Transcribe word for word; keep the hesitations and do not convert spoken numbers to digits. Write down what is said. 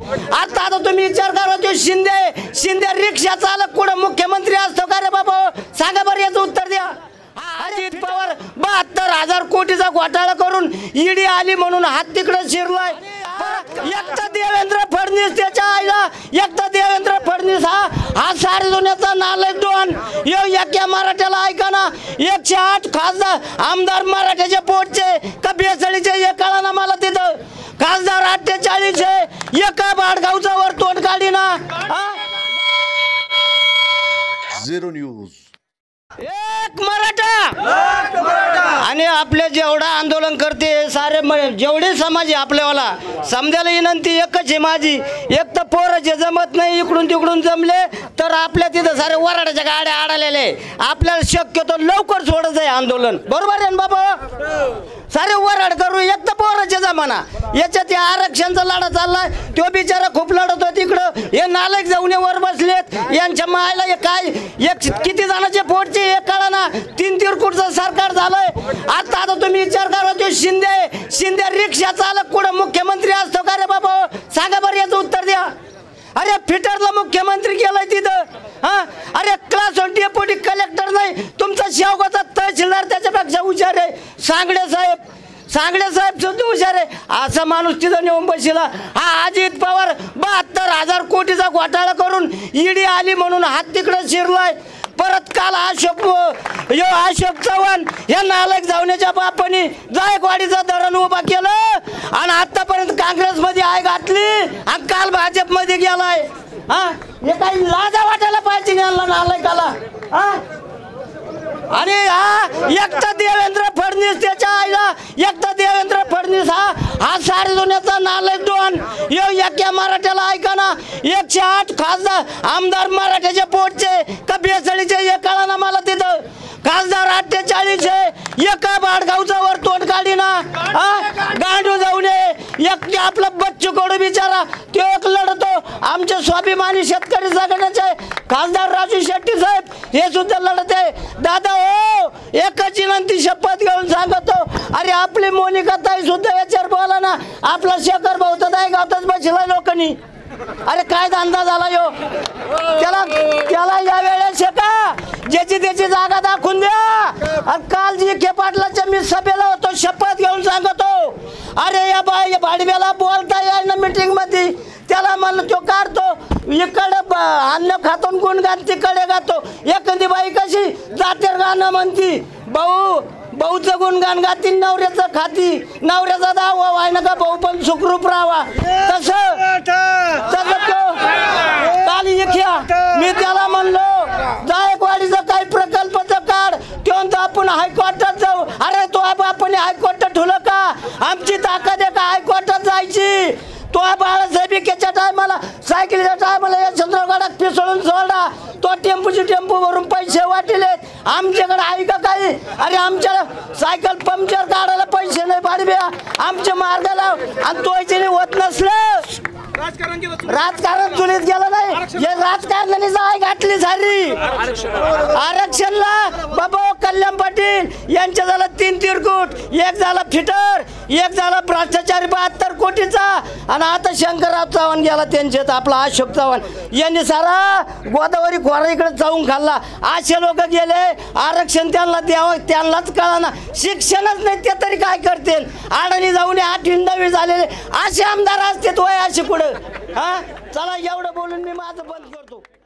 आता आता तुम्ही विचार करा, तो शिंदे शिंदे रिक्षा चालक कुठं मुख्यमंत्री असतो का रे बाबा? सांगा बरं याचं उत्तर द्या. अजित पवार बहात्तर हजार कोटीचा घोटाळा करून ईडी आली म्हणून हात तिकडे शिरलाय. एकटा देवेंद्र फडणवीस त्याच्या आईला, एकटा देवेंद्र फडणवीस हा हा सारे दुनियाचा नालायक डॉन. यो एका मराठ्याला ऐका ना, एकशे आठ खासदार आमदार मराठ्याच्या पोटचे का बेसळीचे हे कळा ना मला. तिथं खासदार अठ्ठेचाळीस आहे, एका बाडगावचा वर तोंड काढी ना. झिरो न्यूज एक मराठा आणि आपले जेवढा आंदोलन करते सारे जेवढे समाज आहे आपल्यावाला समजायला विनंती एकच आहे माझी. एक तर पोरं जे जमत नाही इकडून तिकडून जमले तर आपल्या तिथं सारे वराडाच्या गाड्या आडालेले, आपल्याला शक्यतो लवकर सोडत आहे आंदोलन. बरोबर आहे ना बाबा? सारे वराड करू, एक तर पोराचे जमाना याच्यात आरक्षणचा लढा चाललाय. तो बिचारा खूप लढत होता तिकडं, हे नालायक जाऊन वर बसलेत. यांच्या मायला हे काय एक किती जणांचे पोटचे हे कळा ना. तीन तिरकुटचं सरकार झालंय. आता आता तुम्ही विचार करा, तो शिंदे शिंदे रिक्षा चालक कुठं मुख्यमंत्री असतो का रे बाबा? सांगा बरं याचं उत्तर द्या. अरे फिटरला मुख्यमंत्री केलाय तिथं. हा अरे क्लास वन डेप्युटी कलेक्टर नाही, तुमचा शेवगाचा तहसीलदार त्याच्यापेक्षा हुशार आहे. सांगडे साहेब सांगडे साहेब सुद्धा हुशार आहे. असा माणूस तिथं नेऊन बसला. हा अजित पवार बहात्तर हजार कोटीचा घोटाळा करून ईडी आली म्हणून हात तिकडे शिरलाय. परत काल अशोक यो अशोक चव्हाण या नालायक जावण्याच्या बापानी जायकवाडीचं धरण उभा केलं आणि आतापर्यंत काँग्रेसमध्ये आय घातली आणि काल भाजपमध्ये गेलाय. हा हे काही लाजा वाटायला पाहिजे यांना नालायकाला. हा आणि हा एकटा देवेंद्र फडणवीस त्याच्या आईला, एकटा देवेंद्र फडणवीस हा हा सारे दुनियाचा नालायक डॉन. यो एका मराठ्याला ऐका ना, एकशे आठ खासदार आमदार मराठ्याच्या पोटचे का बेसळीचे हे कळा ना मला. तिथं खासदार अठ्ठेचाळीस आहे, एका बाडगावचा वर तोंड काढी ना. हा गांडू जाऊ नये. एक आपला बच्चू कडू बिचारा तो एक लढतो, आमचे स्वाभिमानी शेतकरी जगण्याचे खासदार राजू शेट्टी साहेब हे सुद्धा लढत आहे. दादा हो एकच विनंती शपथ घेऊन सांगतो, अरे आपली मोनिका ताई सुद्धा याच्यावर बोला ना. आपला शेखर भाऊ तर नाही गावताच बसलाय लोकांनी. अरे काय धंदा झाला यो, त्याला त्याला या वेळेस शेका ज्याची त्याची जागा दाखवून द्या. काल जी के पाटलाच्या मी सभेला होतो, शपथ घेऊन सांगतो, अरे या बाई भाडव्याला बोलता येईल ना मीटिंग मध्ये. त्याला म्हणलं तो काढतो इकडे अन्न खातो गुणगान तिकडे गातो. एखादी बाई कशी जाते गाणं म्हणती, भाऊ भाऊचं गुणगान गाती नवऱ्याचं खाती, नवऱ्याचा दावा व्हाय ना का भाऊ पण सुखरूप राहावा. तसं काल इख्या मी त्याला म्हणलो जायकवाडीचा काही प्रकल्पाचं काढ, किंवा आपण हायकोर्टात जाऊ. अरे तो आपण हायकोर्टात ठेवलं का? आमची ताकद आहे का हायकोर्टात जायची? तो बाळासाहेबिकेच्या टायमाला सायकलीच्या टायमाला या चंद्रगडात पिसळून सोडा. तो टेम्पूची टेम्पू भरून पैसे वाटिलेत. आमच्याकडे आहे का काही? अरे आमच्या सायकल पंक्चर काढायला पैसे नाही पाडव्या आमच्या मार्गाला. आणि तो होत नसलं राजकारण चुलीत गेलं नाही. हे राजकारणाने जाय घातली झाली आरक्षणला. बाबा कल्याण पाटील यांच्या झाला तीन तिरकुट, एक झाला फिटर, एक झाला भ्रष्टाचारी बहात्तर कोटीचा. आणि आता शंकरराव चव्हाण गेला त्यांच्यात, आपला अशोक चव्हाण यांनी सारा गोदावरी खोरा इकडे जाऊन खाल्ला. असे लोक गेले आरक्षण त्यांना द्यावं त्यांनाच कळाना. शिक्षणच नाही ते तरी काय करते. अडाणी जाऊन आठवी नववी झालेले असे आमदार असते तो असे पुढे. हा चला एवढं बोलून मी माझं बंद करतो.